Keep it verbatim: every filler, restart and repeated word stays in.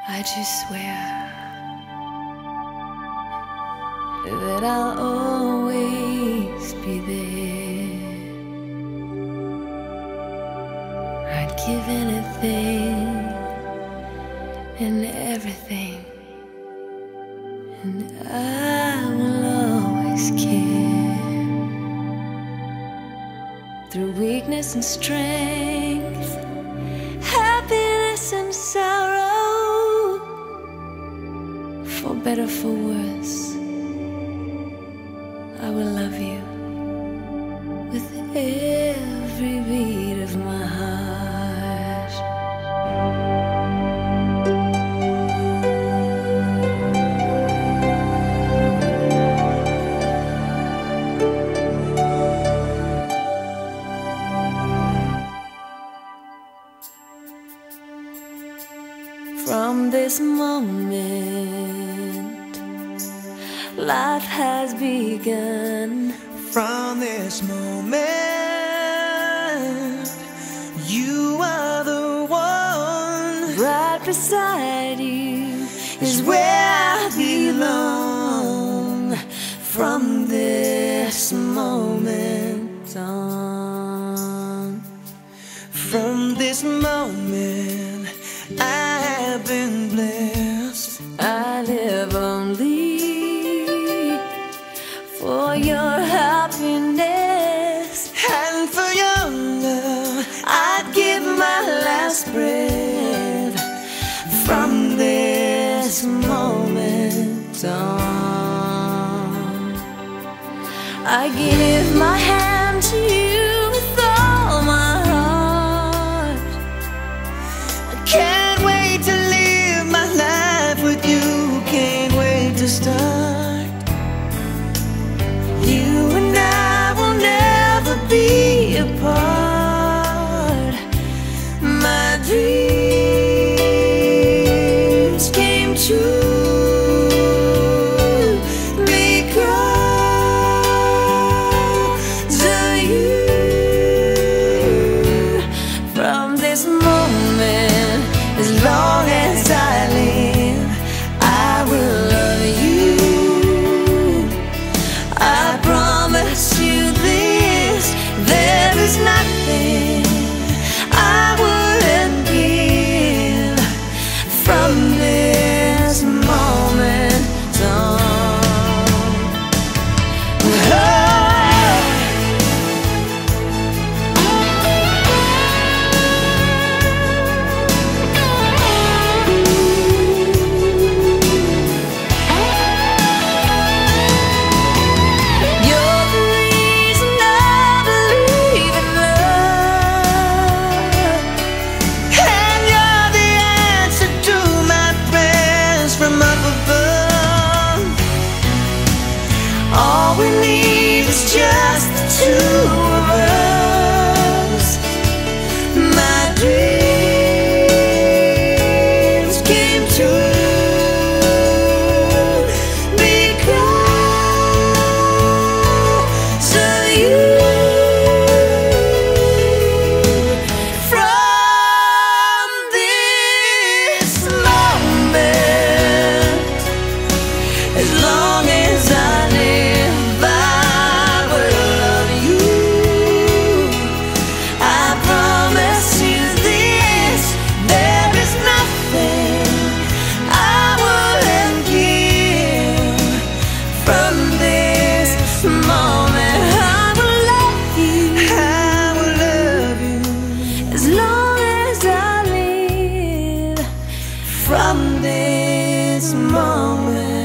I just swear that I'll always be there. I'd give anything and everything, and I will always care. Through weakness and strength, happiness and sorrow, for better, for worse, I will love you with every beat of my heart. From this moment, life has begun. From this moment, you are the one. Right beside you is where I belong. From this moment on, from this moment, I have been blessed. I live only for your happiness, and for your love, I'd give my last breath. From this moment on, I give my hand to you with all my heart. I can't wait to live my life with you. Can't wait to start. You and I will never be apart. My dreams came true because of you. From this moment, as long as I live, I will love you. I promise you this, there is nothing I wouldn't give. From this moment on, you're the reason I believe in love, And you're the answer to my prayers from up above. all we need is just the two of us. My dreams came true because of you. From this moment, as long as I live, I will love you. I promise you this, there is nothing I wouldn't give. From this moment, I will love you I will love you. as long as I live. From this moment